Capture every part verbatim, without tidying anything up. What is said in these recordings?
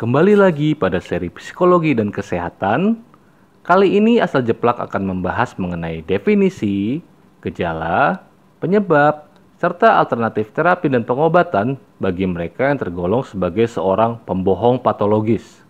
Kembali lagi pada seri Psikologi dan Kesehatan. Kali ini Asal Jeplak akan membahas mengenai definisi, gejala, penyebab, serta alternatif terapi dan pengobatan bagi mereka yang tergolong sebagai seorang pembohong patologis.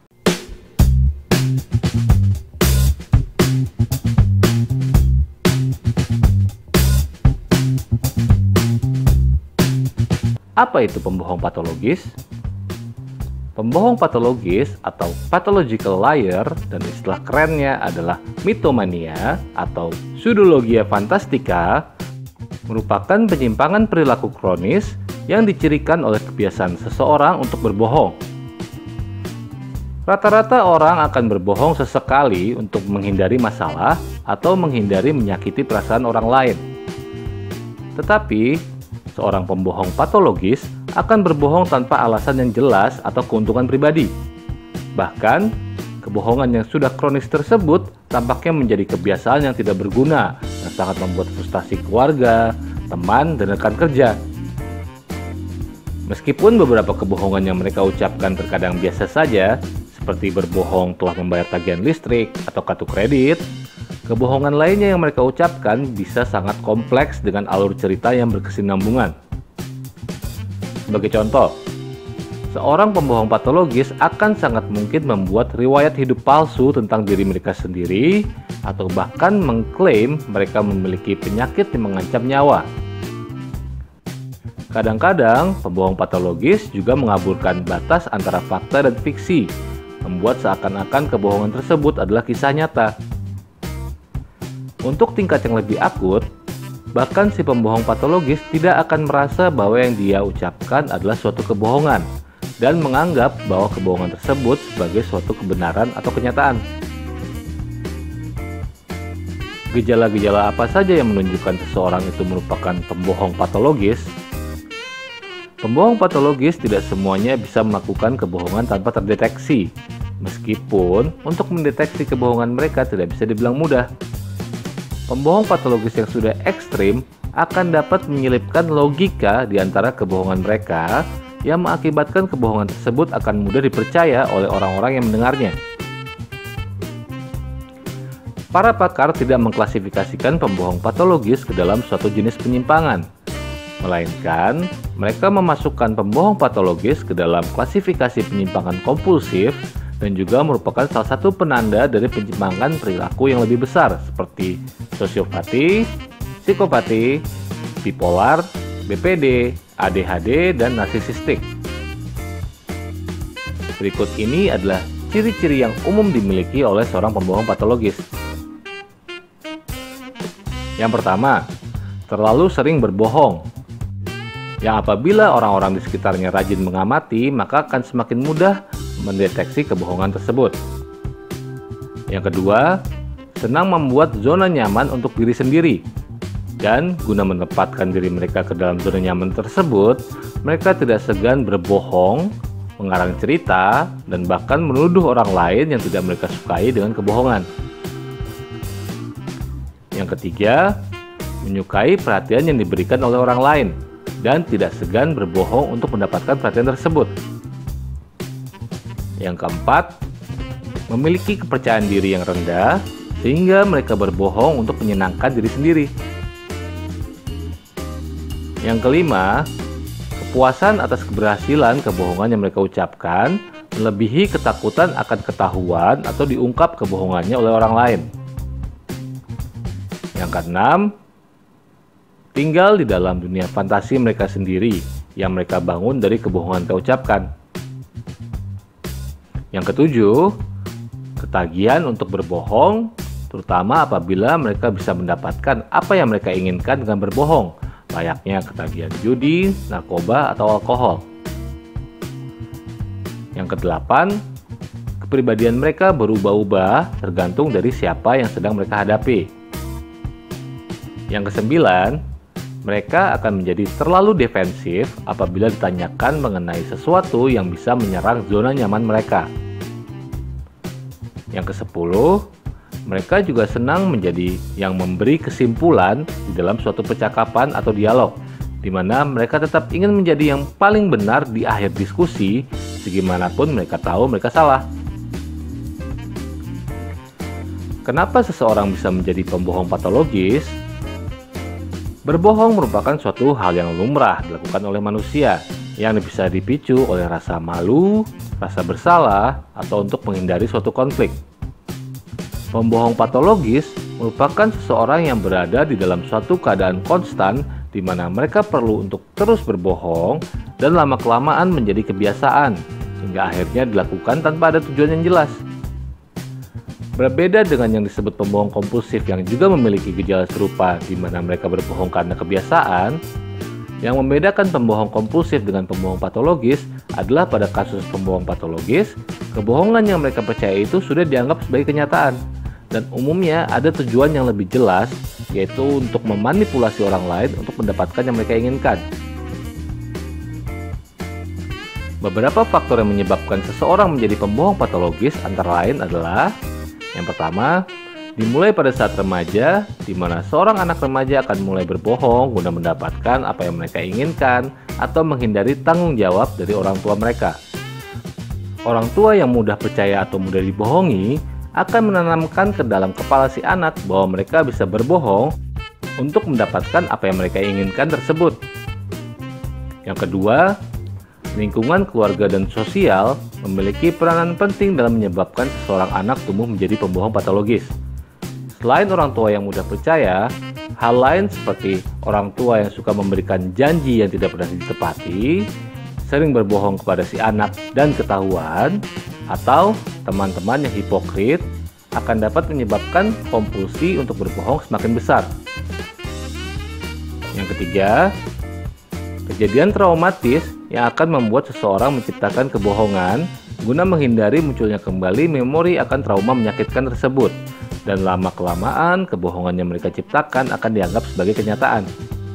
Apa itu pembohong patologis? Pembohong patologis atau pathological liar dan istilah kerennya adalah mitomania atau pseudologia fantastica merupakan penyimpangan perilaku kronis yang dicirikan oleh kebiasaan seseorang untuk berbohong. Rata-rata orang akan berbohong sesekali untuk menghindari masalah atau menghindari menyakiti perasaan orang lain. Tetapi, seorang pembohong patologis akan berbohong tanpa alasan yang jelas atau keuntungan pribadi. Bahkan, kebohongan yang sudah kronis tersebut tampaknya menjadi kebiasaan yang tidak berguna, yang sangat membuat frustasi keluarga, teman, dan rekan kerja. Meskipun beberapa kebohongan yang mereka ucapkan terkadang biasa saja, seperti berbohong telah membayar tagihan listrik atau kartu kredit, kebohongan lainnya yang mereka ucapkan bisa sangat kompleks dengan alur cerita yang berkesinambungan. Sebagai contoh, seorang pembohong patologis akan sangat mungkin membuat riwayat hidup palsu tentang diri mereka sendiri atau bahkan mengklaim mereka memiliki penyakit yang mengancam nyawa. Kadang-kadang, pembohong patologis juga mengaburkan batas antara fakta dan fiksi, membuat seakan-akan kebohongan tersebut adalah kisah nyata. Untuk tingkat yang lebih akut, bahkan si pembohong patologis tidak akan merasa bahwa yang dia ucapkan adalah suatu kebohongan dan menganggap bahwa kebohongan tersebut sebagai suatu kebenaran atau kenyataan. Gejala-gejala apa saja yang menunjukkan seseorang itu merupakan pembohong patologis? Pembohong patologis tidak semuanya bisa melakukan kebohongan tanpa terdeteksi, meskipun untuk mendeteksi kebohongan mereka tidak bisa dibilang mudah. Pembohong patologis yang sudah ekstrim akan dapat menyelipkan logika di antara kebohongan mereka yang mengakibatkan kebohongan tersebut akan mudah dipercaya oleh orang-orang yang mendengarnya. Para pakar tidak mengklasifikasikan pembohong patologis ke dalam suatu jenis penyimpangan, melainkan mereka memasukkan pembohong patologis ke dalam klasifikasi penyimpangan kompulsif dan juga merupakan salah satu penanda dari penyimpangan perilaku yang lebih besar seperti sosiopati, psikopati, bipolar, B P D, A D H D, dan narsisistik. Berikut ini adalah ciri-ciri yang umum dimiliki oleh seorang pembohong patologis. Yang pertama, terlalu sering berbohong. Yang apabila orang-orang di sekitarnya rajin mengamati, maka akan semakin mudah mendeteksi kebohongan tersebut. Yang kedua, senang membuat zona nyaman untuk diri sendiri. Dan guna menempatkan diri mereka ke dalam zona nyaman tersebut, mereka tidak segan berbohong, mengarang cerita, dan bahkan menuduh orang lain yang tidak mereka sukai dengan kebohongan. Yang ketiga, menyukai perhatian yang diberikan oleh orang lain dan tidak segan berbohong untuk mendapatkan perhatian tersebut. Yang keempat, memiliki kepercayaan diri yang rendah sehingga mereka berbohong untuk menyenangkan diri sendiri. Yang kelima, kepuasan atas keberhasilan kebohongan yang mereka ucapkan melebihi ketakutan akan ketahuan atau diungkap kebohongannya oleh orang lain. Yang keenam, tinggal di dalam dunia fantasi mereka sendiri yang mereka bangun dari kebohongan yang ucapkan. Yang ketujuh, ketagihan untuk berbohong, terutama apabila mereka bisa mendapatkan apa yang mereka inginkan dengan berbohong, layaknya ketagihan judi, narkoba, atau alkohol. Yang kedelapan, kepribadian mereka berubah-ubah tergantung dari siapa yang sedang mereka hadapi. Yang kesembilan, mereka akan menjadi terlalu defensif apabila ditanyakan mengenai sesuatu yang bisa menyerang zona nyaman mereka. Yang kesepuluh, mereka juga senang menjadi yang memberi kesimpulan di dalam suatu percakapan atau dialog, di mana mereka tetap ingin menjadi yang paling benar di akhir diskusi segimanapun mereka tahu mereka salah. Kenapa seseorang bisa menjadi pembohong patologis? Berbohong merupakan suatu hal yang lumrah dilakukan oleh manusia, yang bisa dipicu oleh rasa malu, rasa bersalah, atau untuk menghindari suatu konflik. Pembohong patologis merupakan seseorang yang berada di dalam suatu keadaan konstan di mana mereka perlu untuk terus berbohong dan lama-kelamaan menjadi kebiasaan, hingga akhirnya dilakukan tanpa ada tujuan yang jelas. Berbeda dengan yang disebut pembohong kompulsif yang juga memiliki gejala serupa di mana mereka berbohong karena kebiasaan, yang membedakan pembohong kompulsif dengan pembohong patologis adalah pada kasus pembohong patologis, kebohongan yang mereka percaya itu sudah dianggap sebagai kenyataan, dan umumnya ada tujuan yang lebih jelas, yaitu untuk memanipulasi orang lain untuk mendapatkan yang mereka inginkan. Beberapa faktor yang menyebabkan seseorang menjadi pembohong patologis antara lain adalah: yang pertama, dimulai pada saat remaja, di mana seorang anak remaja akan mulai berbohong guna mendapatkan apa yang mereka inginkan atau menghindari tanggung jawab dari orang tua mereka. Orang tua yang mudah percaya atau mudah dibohongi akan menanamkan ke dalam kepala si anak bahwa mereka bisa berbohong untuk mendapatkan apa yang mereka inginkan tersebut. Yang kedua, lingkungan keluarga dan sosial memiliki peranan penting dalam menyebabkan seseorang anak tumbuh menjadi pembohong patologis. Selain orang tua yang mudah percaya, hal lain seperti orang tua yang suka memberikan janji yang tidak pernah ditepati, sering berbohong kepada si anak dan ketahuan, atau teman-teman yang hipokrit akan dapat menyebabkan kompulsi untuk berbohong semakin besar. Yang ketiga, kejadian traumatis yang akan membuat seseorang menciptakan kebohongan guna menghindari munculnya kembali memori akan trauma menyakitkan tersebut, dan lama-kelamaan kebohongan yang mereka ciptakan akan dianggap sebagai kenyataan.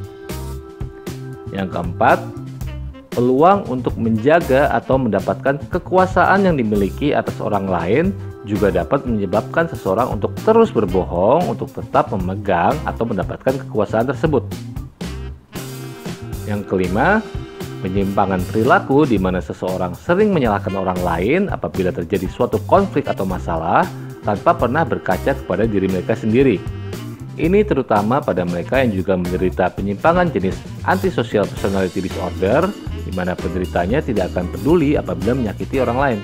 Yang keempat, peluang untuk menjaga atau mendapatkan kekuasaan yang dimiliki atas orang lain juga dapat menyebabkan seseorang untuk terus berbohong untuk tetap memegang atau mendapatkan kekuasaan tersebut. Yang kelima, penyimpangan perilaku di mana seseorang sering menyalahkan orang lain apabila terjadi suatu konflik atau masalah tanpa pernah berkaca kepada diri mereka sendiri. Ini terutama pada mereka yang juga menderita penyimpangan jenis antisocial personality disorder, di mana penderitanya tidak akan peduli apabila menyakiti orang lain.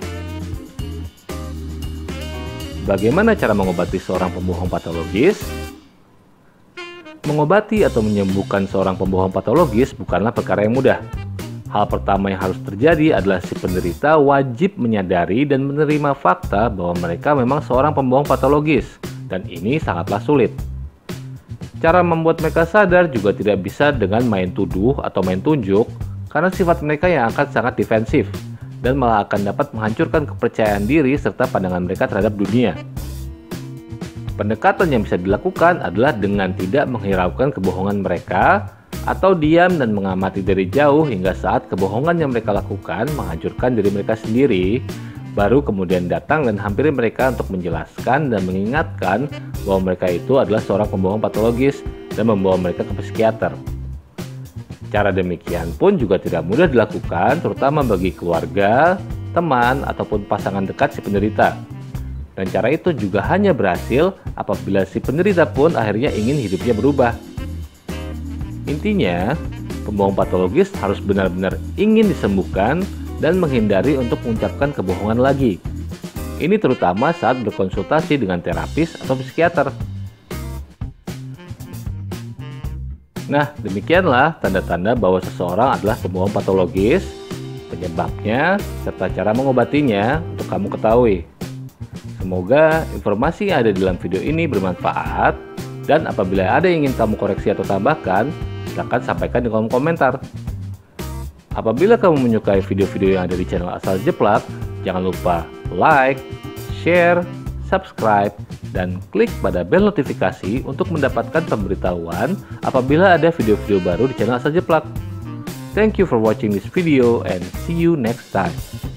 Bagaimana cara mengobati seorang pembohong patologis? Mengobati atau menyembuhkan seorang pembohong patologis bukanlah perkara yang mudah. Hal pertama yang harus terjadi adalah si penderita wajib menyadari dan menerima fakta bahwa mereka memang seorang pembohong patologis, dan ini sangatlah sulit. Cara membuat mereka sadar juga tidak bisa dengan main tuduh atau main tunjuk, karena sifat mereka yang akan sangat defensif, dan malah akan dapat menghancurkan kepercayaan diri serta pandangan mereka terhadap dunia. Pendekatan yang bisa dilakukan adalah dengan tidak menghiraukan kebohongan mereka, atau diam dan mengamati dari jauh hingga saat kebohongan yang mereka lakukan menghancurkan diri mereka sendiri, baru kemudian datang dan hampiri mereka untuk menjelaskan dan mengingatkan bahwa mereka itu adalah seorang pembohong patologis dan membawa mereka ke psikiater. Cara demikian pun juga tidak mudah dilakukan, terutama bagi keluarga, teman, ataupun pasangan dekat si penderita. Dan cara itu juga hanya berhasil apabila si penderita pun akhirnya ingin hidupnya berubah. Intinya, pembohong patologis harus benar-benar ingin disembuhkan dan menghindari untuk mengucapkan kebohongan lagi. Ini terutama saat berkonsultasi dengan terapis atau psikiater. Nah, demikianlah tanda-tanda bahwa seseorang adalah pembohong patologis, penyebabnya, serta cara mengobatinya untuk kamu ketahui. Semoga informasi yang ada di dalam video ini bermanfaat, dan apabila ada yang ingin kamu koreksi atau tambahkan, silakan sampaikan di kolom komentar. Apabila kamu menyukai video-video yang ada di channel Asal Jeplak, jangan lupa like, share, subscribe, dan klik pada bel notifikasi untuk mendapatkan pemberitahuan apabila ada video-video baru di channel Asal Jeplak. Thank you for watching this video and see you next time.